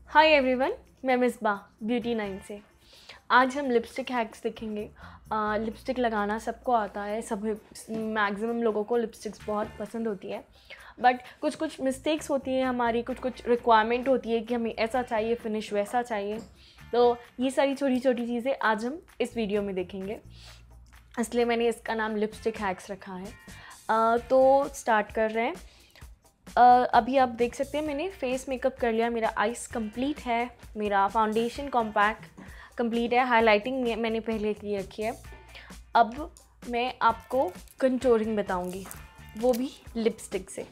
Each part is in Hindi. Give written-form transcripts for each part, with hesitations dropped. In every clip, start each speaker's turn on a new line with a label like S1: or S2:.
S1: हाय एवरीवन, मैं मिसबा ब्यूटी 9 से। आज हम लिपस्टिक हैक्स देखेंगे। लिपस्टिक लगाना सबको आता है, सब मैक्सिमम लोगों को लिपस्टिक्स बहुत पसंद होती है। बट कुछ कुछ मिस्टेक्स होती हैं हमारी, कुछ कुछ रिक्वायरमेंट होती है कि हमें ऐसा चाहिए, फिनिश वैसा चाहिए। तो ये सारी छोटी छोटी चीज़ें आज हम इस वीडियो में देखेंगे, इसलिए मैंने इसका नाम लिपस्टिक हैक्स रखा है। तो स्टार्ट कर रहे हैं। अभी आप देख सकते हैं मैंने फेस मेकअप कर लिया, मेरा आइस कंप्लीट है, मेरा फाउंडेशन कॉम्पैक्ट कंप्लीट है, हाइलाइटिंग मैंने पहले की रखी है। अब मैं आपको कंटूरिंग बताऊंगी, वो भी लिपस्टिक से।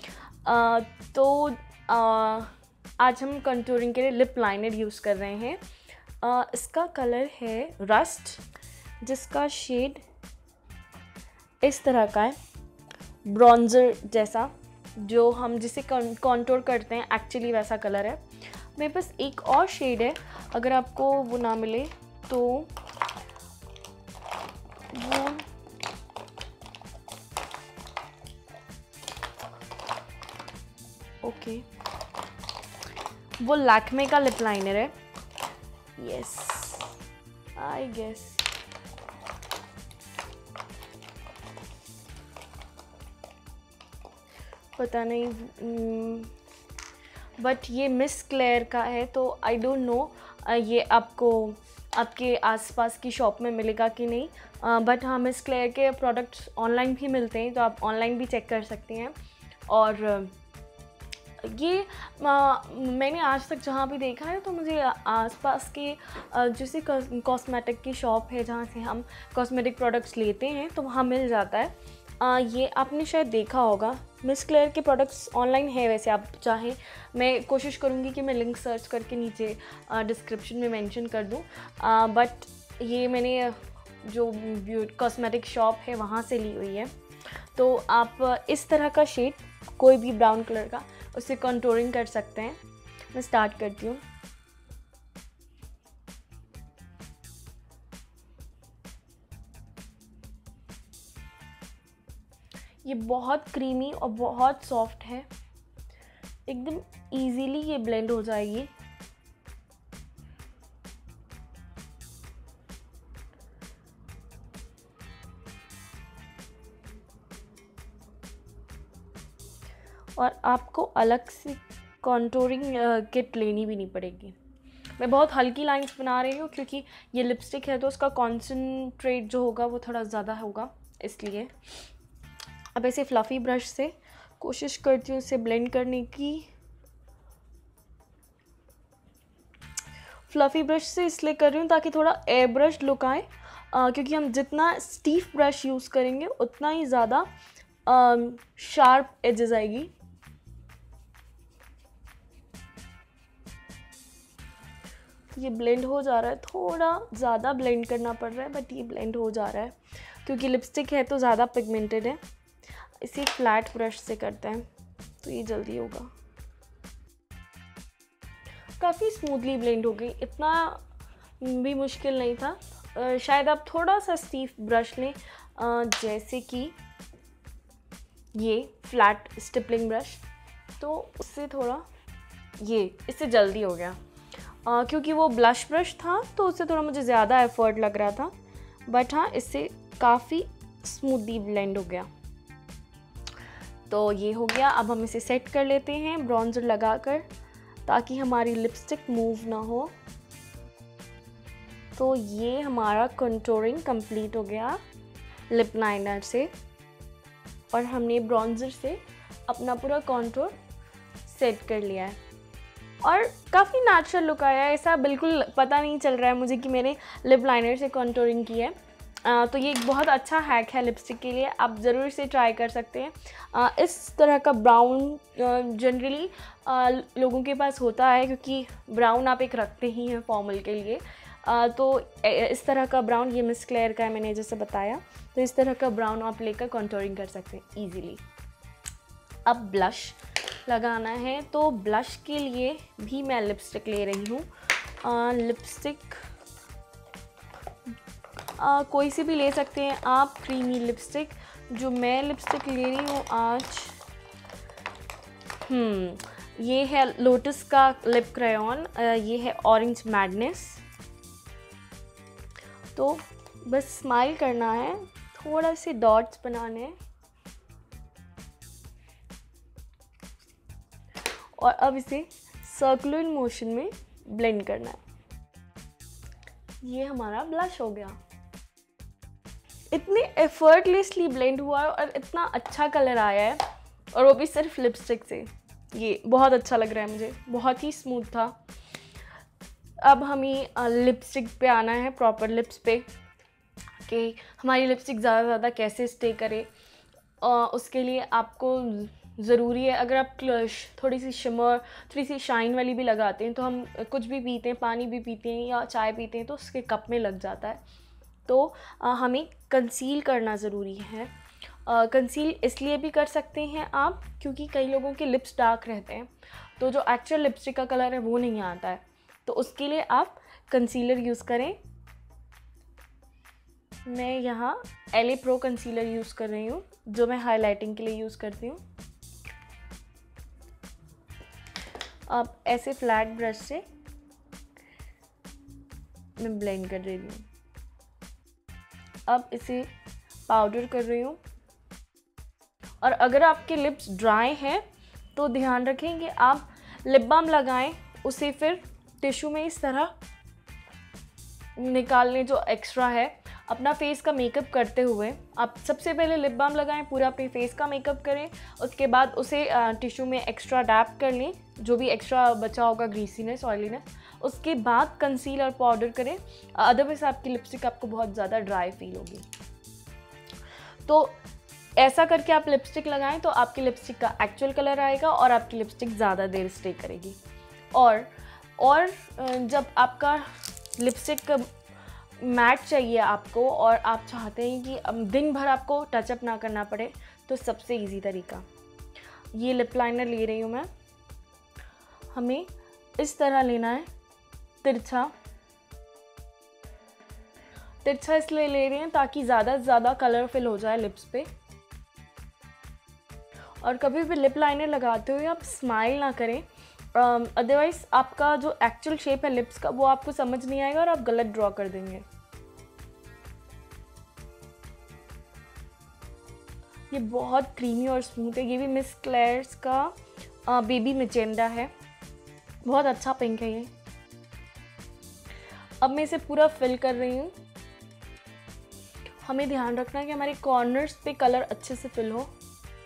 S1: आज हम कंटूरिंग के लिए लिप लाइनर यूज़ कर रहे हैं। इसका कलर है रस्ट, जिसका शेड इस तरह का है, ब्रॉन्जर जैसा, जो हम जिसे कॉन्टोर करते हैं एक्चुअली वैसा कलर है। मेरे पास एक और शेड है, अगर आपको वो ना मिले तो वो लैक्मे का लिप लाइनर है। यस, आई गेस पता नहीं, बट ये मिस क्लेयर का है, तो आई डोंट नो ये आपको आपके आसपास की शॉप में मिलेगा कि नहीं। बट हाँ, मिस क्लेयर के प्रोडक्ट्स ऑनलाइन भी मिलते हैं, तो आप ऑनलाइन भी चेक कर सकते हैं। और ये मैंने आज तक जहाँ भी देखा है, तो मुझे आसपास के जैसे कॉस्मेटिक की शॉप है जहाँ से हम कॉस्मेटिक प्रोडक्ट्स लेते हैं, तो वहाँ मिल जाता है। ये आपने शायद देखा होगा, मिस क्लेयर के प्रोडक्ट्स ऑनलाइन है। वैसे आप चाहें, मैं कोशिश करूँगी कि मैं लिंक सर्च करके नीचे डिस्क्रिप्शन में मेंशन कर दूँ। बट ये मैंने जो कॉस्मेटिक शॉप है वहाँ से ली हुई है। तो आप इस तरह का शेड, कोई भी ब्राउन कलर का, उससे कंटूरिंग कर सकते हैं। मैं स्टार्ट करती हूँ। ये बहुत क्रीमी और बहुत सॉफ्ट है, एकदम इजीली ये ब्लेंड हो जाएगी। और आपको अलग से कॉन्टूरिंग किट लेनी भी नहीं पड़ेगी। मैं बहुत हल्की लाइंस बना रही हूँ क्योंकि ये लिपस्टिक है, तो उसका कॉन्सेंट्रेट जो होगा वो थोड़ा ज़्यादा होगा, इसलिए। अब ऐसे फ्लफ़ी ब्रश से कोशिश करती हूँ इसे ब्लेंड करने की। फ्लफ़ी ब्रश से इसलिए कर रही हूँ ताकि थोड़ा एयर ब्रश लुक आए, क्योंकि हम जितना स्टीफ ब्रश यूज़ करेंगे उतना ही ज़्यादा शार्प एजेस आएगी। ये ब्लेंड हो जा रहा है, थोड़ा ज़्यादा ब्लेंड करना पड़ रहा है, बट ये ब्लेंड हो जा रहा है क्योंकि लिपस्टिक है तो ज़्यादा पिगमेंटेड है। इसे फ्लैट ब्रश से करते हैं तो ये जल्दी होगा। काफ़ी स्मूथली ब्लेंड हो गई, इतना भी मुश्किल नहीं था। शायद आप थोड़ा सा स्टीफ ब्रश लें, जैसे कि ये फ्लैट स्टिपलिंग ब्रश, तो उससे थोड़ा इससे जल्दी हो गया। क्योंकि वो ब्लश ब्रश था तो उससे थोड़ा मुझे ज़्यादा एफर्ट लग रहा था, बट हाँ, इससे काफ़ी स्मूथली ब्लेंड हो गया। तो ये हो गया। अब हम इसे सेट कर लेते हैं ब्रॉन्जर लगाकर, ताकि हमारी लिपस्टिक मूव ना हो। तो ये हमारा कंटूरिंग कंप्लीट हो गया लिप लाइनर से, और हमने ब्रॉन्जर से अपना पूरा कॉन्टूर सेट कर लिया है और काफ़ी नेचुरल लुक आया है। ऐसा बिल्कुल पता नहीं चल रहा है मुझे कि मैंने लिप लाइनर से कॉन्टूरिंग की है। तो ये एक बहुत अच्छा हैक है लिपस्टिक के लिए, आप ज़रूर इसे ट्राई कर सकते हैं। इस तरह का ब्राउन जनरली लोगों के पास होता है, क्योंकि ब्राउन आप एक रखते ही हैं फॉर्मल के लिए। तो इस तरह का ब्राउन, ये मिस क्लेयर का है मैंने जैसे बताया, तो इस तरह का ब्राउन आप लेकर कॉन्टूरिंग कर सकते हैं ईजीली। अब ब्लश लगाना है, तो ब्लश के लिए भी मैं लिपस्टिक ले रही हूँ। लिपस्टिक कोई सी भी ले सकते हैं आप, क्रीमी लिपस्टिक। जो मैं लिपस्टिक ले रही हूँ आज, ये है लोटस का लिप क्रेयॉन, ये है ऑरेंज मैडनेस। तो बस स्माइल करना है, थोड़ा से डॉट्स बनाने हैं और अब इसे सर्कुलर मोशन में ब्लेंड करना है। ये हमारा ब्लश हो गया। इतने एफर्टलेसली ब्लेंड हुआ है और इतना अच्छा कलर आया है, और वो भी सिर्फ लिपस्टिक से। ये बहुत अच्छा लग रहा है मुझे, बहुत ही स्मूथ था। अब हमें लिपस्टिक पे आना है, प्रॉपर लिप्स पे, कि हमारी लिपस्टिक ज़्यादा से ज़्यादा कैसे स्टे करे। उसके लिए आपको ज़रूरी है, अगर आप थोड़ी सी शिमर, थोड़ी सी शाइन वाली भी लगाते हैं, तो हम कुछ भी पीते हैं, पानी भी पीते हैं या चाय पीते हैं, तो उसके कप में लग जाता है। तो हमें कंसील करना ज़रूरी है। कंसील इसलिए भी कर सकते हैं आप, क्योंकि कई लोगों के लिप्स डार्क रहते हैं, तो जो एक्चुअल लिपस्टिक का कलर है वो नहीं आता है, तो उसके लिए आप कंसीलर यूज़ करें। मैं यहाँ LA Pro कंसीलर यूज़ कर रही हूँ, जो मैं हाइलाइटिंग के लिए यूज़ करती हूँ। अब ऐसे फ्लैट ब्रश से मैं ब्लेंड कर रही हूँ। अब इसे पाउडर कर रही हूँ। और अगर आपके लिप्स ड्राई हैं तो ध्यान रखें कि आप लिप बाम लगाएं, उसे फिर टिश्यू में इस तरह निकाल लें जो एक्स्ट्रा है। अपना फेस का मेकअप करते हुए आप सबसे पहले लिप बाम लगाएं, पूरा अपने फेस का मेकअप करें, उसके बाद उसे टिश्यू में एक्स्ट्रा डैप कर लें, जो भी एक्स्ट्रा बचा होगा ग्रीसीनेस, ऑयलीनेस, उसके बाद कंसील और पाउडर करें। अदरवाइज आपकी लिपस्टिक आपको बहुत ज़्यादा ड्राई फील होगी। तो ऐसा करके आप लिपस्टिक लगाएं तो आपकी लिपस्टिक का एक्चुअल कलर आएगा और आपकी लिपस्टिक ज़्यादा देर स्टे करेगी। और जब आपका लिपस्टिक मैट चाहिए आपको और आप चाहते हैं कि दिन भर आपको टचअप ना करना पड़े, तो सबसे इजी तरीका, ये लिप लाइनर ले रही हूँ मैं। हमें इस तरह लेना है, तिरछा तिरछा इसलिए ले रही हैं ताकि ज़्यादा से ज़्यादा कलर फिल हो जाए लिप्स पे। और कभी भी लिप लाइनर लगाते हुए आप स्माइल ना करें, अदरवाइज़ आपका जो एक्चुअल शेप है लिप्स का वो आपको समझ नहीं आएगा और आप गलत ड्रॉ कर देंगे। ये बहुत क्रीमी और स्मूथ है। ये भी मिस क्लेयर्स का बेबी मैजेंडा है, बहुत अच्छा पिंक है ये। अब मैं इसे पूरा फिल कर रही हूँ। हमें ध्यान रखना है कि हमारे कॉर्नर्स पे कलर अच्छे से फिल हो।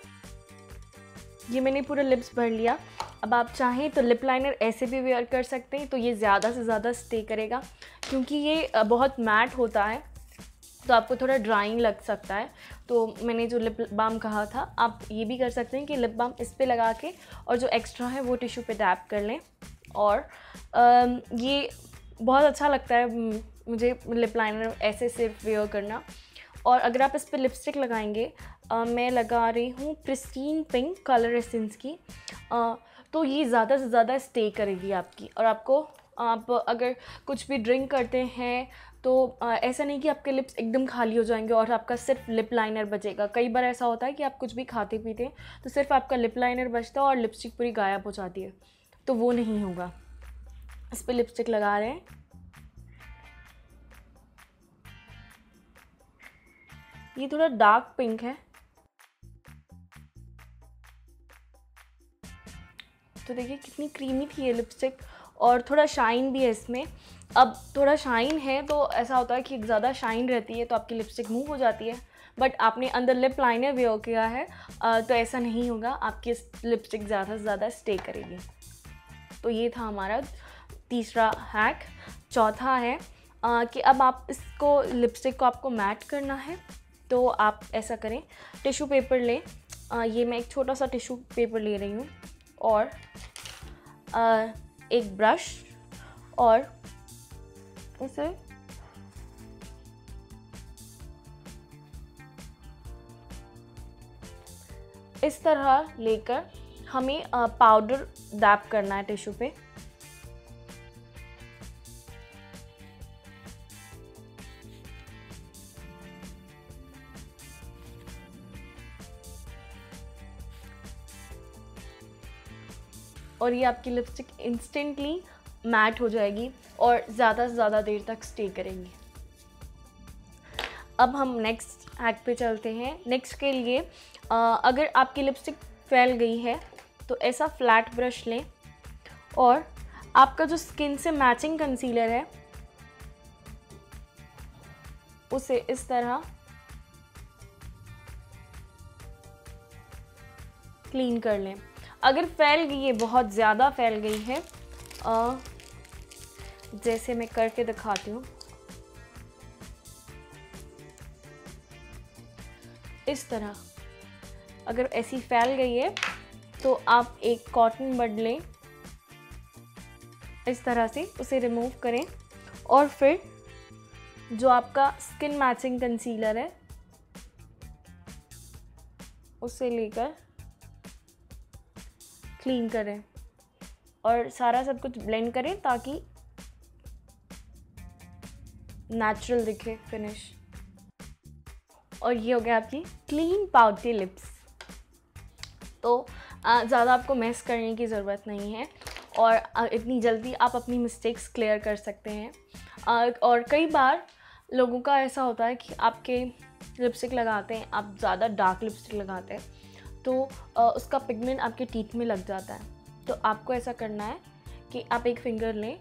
S1: ये मैंने पूरा लिप्स भर लिया। अब आप चाहें तो लिप लाइनर ऐसे भी वेयर कर सकते हैं, तो ये ज़्यादा से ज़्यादा स्टे करेगा, क्योंकि ये बहुत मैट होता है तो आपको थोड़ा ड्राइंग लग सकता है। तो मैंने जो लिप बाम कहा था, आप ये भी कर सकते हैं कि लिप बाम इस पे लगा के और जो एक्स्ट्रा है वो टिश्यू पे डैप कर लें। और ये बहुत अच्छा लगता है मुझे लिप लाइनर ऐसे सिर्फ वेयर करना। और अगर आप इस पर लिपस्टिक लगाएंगे, मैं लगा रही हूँ प्रिस्टीन पिंक कलर एसेंस की, तो ये ज़्यादा से ज़्यादा स्टे करेगी आपकी। और आप अगर कुछ भी ड्रिंक करते हैं तो ऐसा नहीं कि आपके लिप्स एकदम खाली हो जाएंगे और आपका सिर्फ लिप लाइनर बचेगा। कई बार ऐसा होता है कि आप कुछ भी खाते पीते हैं तो सिर्फ आपका लिप लाइनर बचता है और लिपस्टिक पूरी गायब हो जाती है, तो वो नहीं होगा। इस पर लिपस्टिक लगा रहे हैं। ये थोड़ा डार्क पिंक है, तो देखिए कितनी क्रीमी थी ये लिपस्टिक, और थोड़ा शाइन भी है इसमें। अब थोड़ा शाइन है तो ऐसा होता है कि ज़्यादा शाइन रहती है तो आपकी लिपस्टिक मूव हो जाती है, बट आपने अंदर लिप लाइनर वेयर किया है तो ऐसा नहीं होगा, आपकी लिपस्टिक ज़्यादा से ज़्यादा स्टे करेगी। तो ये था हमारा तीसरा हैक। चौथा है कि अब आप इसको लिपस्टिक को आपको मैट करना है, तो आप ऐसा करें, टिश्यू पेपर लें। ये मैं एक छोटा सा टिश्यू पेपर ले रही हूँ और एक ब्रश, और इसे इस तरह लेकर हमें पाउडर डैप करना है टिश्यू पे। और ये आपकी लिपस्टिक इंस्टेंटली मैट हो जाएगी और ज़्यादा से ज़्यादा देर तक स्टे करेंगी। अब हम नेक्स्ट हैक पे चलते हैं। नेक्स्ट के लिए अगर आपकी लिपस्टिक फैल गई है तो ऐसा फ्लैट ब्रश लें और आपका जो स्किन से मैचिंग कंसीलर है उसे इस तरह क्लीन कर लें। अगर फैल गई है, बहुत ज़्यादा फैल गई है, जैसे मैं करके दिखाती हूँ, इस तरह अगर ऐसी फैल गई है तो आप एक कॉटन बड लें, इस तरह से उसे रिमूव करें और फिर जो आपका स्किन मैचिंग कंसीलर है उसे लेकर क्लीन करें और सारा सब कुछ ब्लेंड करें ताकि नेचुरल दिखे फिनिश। और ये हो गया आपकी क्लीन पाउटी लिप्स। तो ज़्यादा आपको मेस करने की ज़रूरत नहीं है और इतनी जल्दी आप अपनी मिस्टेक्स क्लियर कर सकते हैं। और कई बार लोगों का ऐसा होता है कि आपके लिपस्टिक लगाते हैं, आप ज़्यादा डार्क लिपस्टिक लगाते हैं तो उसका पिगमेंट आपके टीथ में लग जाता है। तो आपको ऐसा करना है कि आप एक फिंगर लें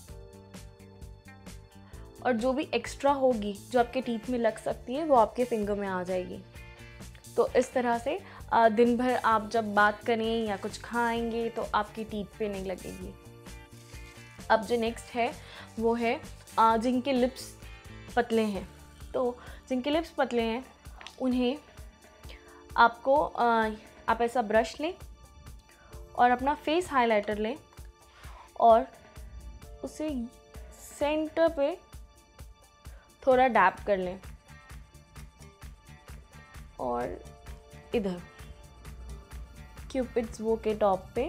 S1: और जो भी एक्स्ट्रा होगी जो आपके टीथ में लग सकती है वो आपके फिंगर में आ जाएगी। तो इस तरह से दिन भर आप जब बात करें या कुछ खाएंगे तो आपकी टीथ पे नहीं लगेगी। अब जो नेक्स्ट है वो है जिनके लिप्स पतले हैं। तो जिनके लिप्स पतले हैं उन्हें आपको आप ऐसा ब्रश लें और अपना फेस हाइलाइटर लें और उसे सेंटर पे थोड़ा डैप कर लें और इधर क्यूपिड्स वो के टॉप पे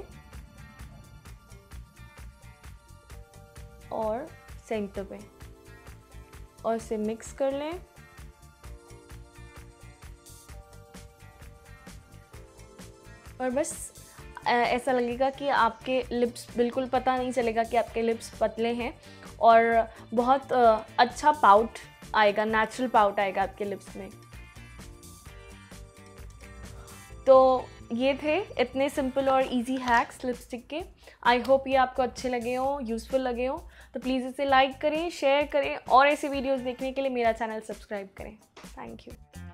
S1: और सेंटर पे और इसे मिक्स कर लें। और बस ऐसा लगेगा कि आपके लिप्स, बिल्कुल पता नहीं चलेगा कि आपके लिप्स पतले हैं और बहुत अच्छा पाउट आएगा, नेचुरल पाउट आएगा आपके लिप्स में। तो ये थे इतने सिंपल और इजी हैक्स लिपस्टिक के। आई होप ये आपको अच्छे लगे हों, यूज़फुल लगे हों। तो प्लीज़ इसे लाइक करें, शेयर करें और ऐसे वीडियोस देखने के लिए मेरा चैनल सब्सक्राइब करें। Thank you.